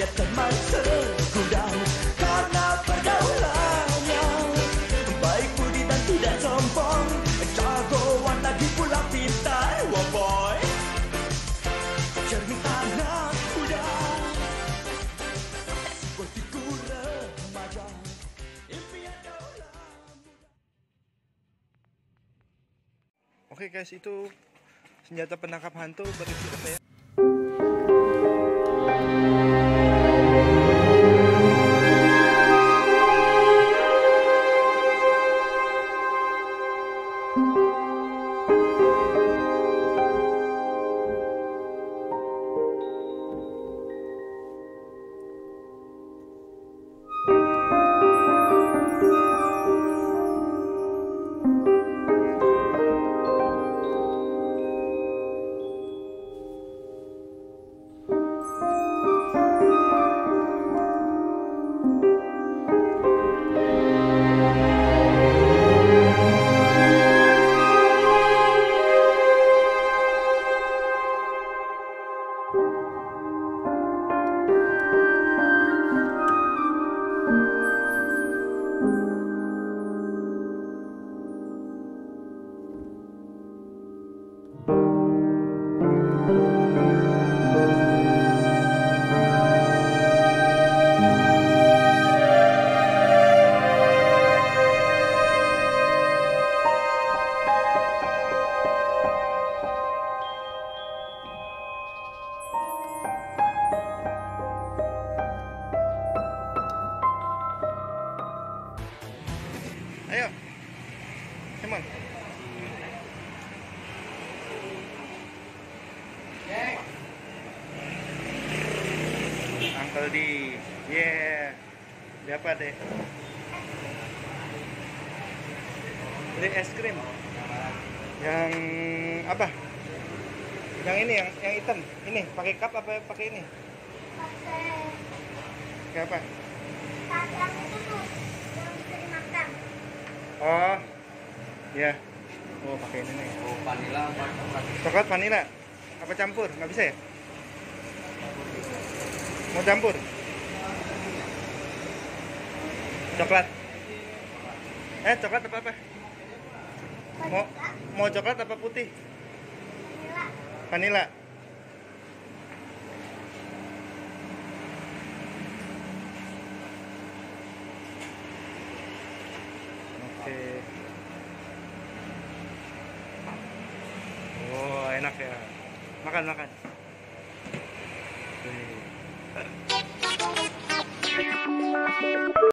dia teman segudang karena pergaulannya baik budi dan tidak sombong, jagoan lagi pula pintar. Wah boy, cermin anak muda, sepertiku remaja, impian daulah muda. Oke guys, itu senjata penangkap hantu berisi apa ya? Ayo, come on. Uncle D, yeah. Dapat deh. Beli es krim. Yang apa? Yang ini, yang hitam. Ini pakai cup apa pakai ini? Pakai apa? Yang itu tuh, yang bisa dimakan. Oh, ya. Oh, pakai ini nih. Oh, vanila apa coklat? Coklat vanila. Apa campur? Nggak bisa ya? Mau campur? Coklat. Coklat apa apa? Mau coklat apa putih? Vanila. Vanila. Oke. Oh, enak ya. Makan, makan. Wih.